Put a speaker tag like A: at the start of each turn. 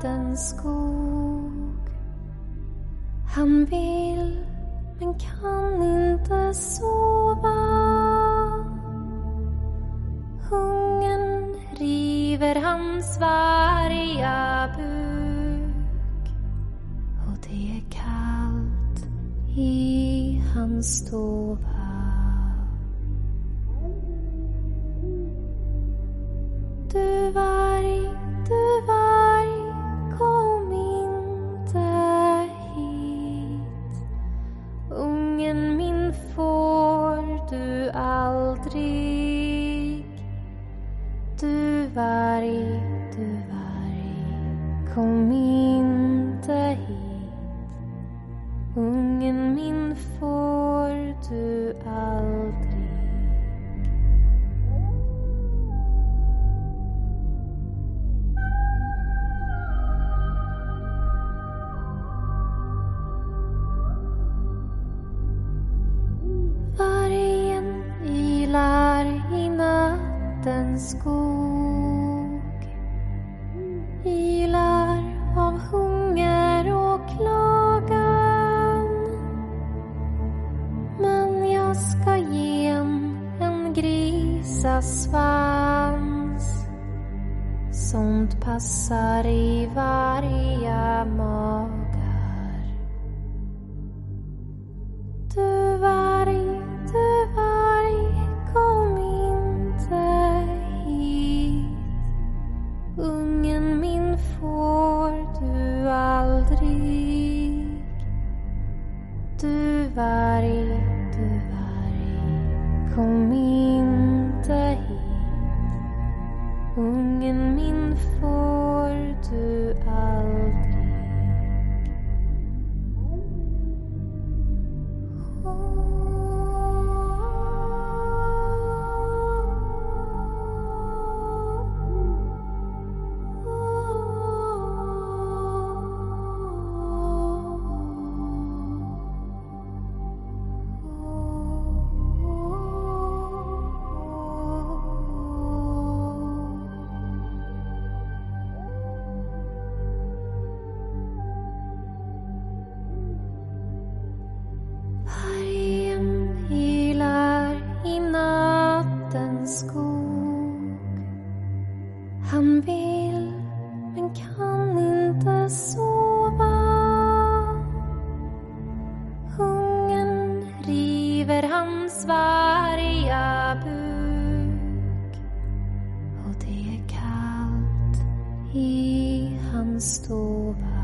A: nattens skog. Han vill men kan inte sova. Hungern river hans varga buk. Och det är kallt i hans stova. Du varg, kom inte hit. Ungen min får du aldrig. Du varg, kom inte hit. Ungen min får du aldrig. Vargen ylar i nattens skog. Ylar av hunger och klagan. Men jag ska ge en grisasvans. Sånt passar i varje magar. Du varg, kom inte hit. Ungen min får du aldrig. Du varg, kom inte hit. Ungen min får du aldrig. Han vill men kan inte sova. Hungern river hans varga buk. Och det är kallt i hans stova.